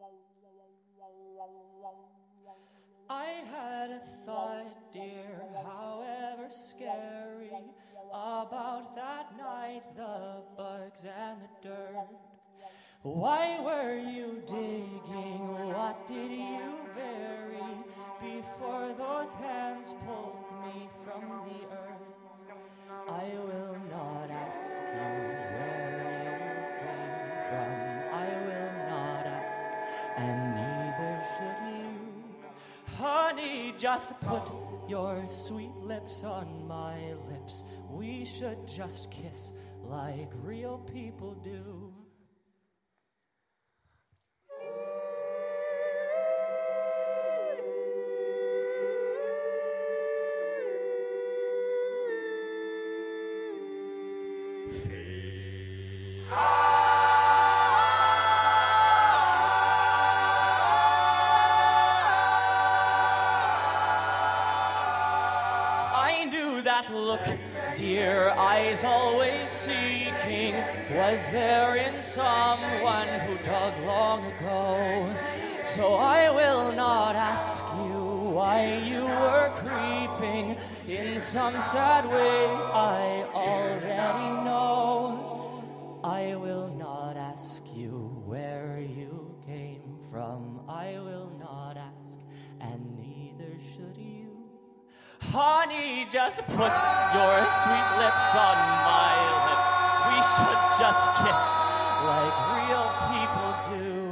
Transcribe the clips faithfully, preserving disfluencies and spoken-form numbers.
I had a thought, dear, however scary, about that night, the bugs and the dirt. Why were you digging? What did you bury before those hands pulled me from the earth? I will not ask you where you came from. I will not ask, and neither should you. Honey, just put your sweet lips on my lips. We should just kiss like real people do. Look, dear, eyes always seeking. Was there in someone who dug long ago? So I will not ask you why you were creeping in some sad way I already know. I will not ask you where you came from. I will not ask, and neither should you. Honey, just put your sweet lips on my lips. We should just kiss like real people do.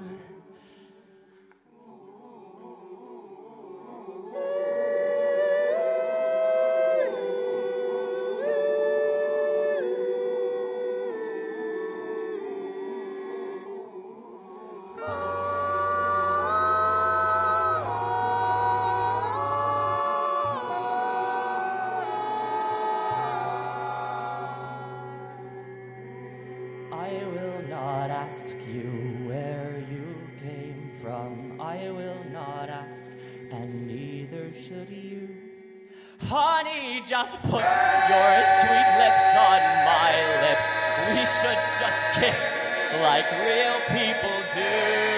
I will not ask you where you came from. I will not ask, and neither should you. Honey, just put your sweet lips on my lips. We should just kiss like real people do.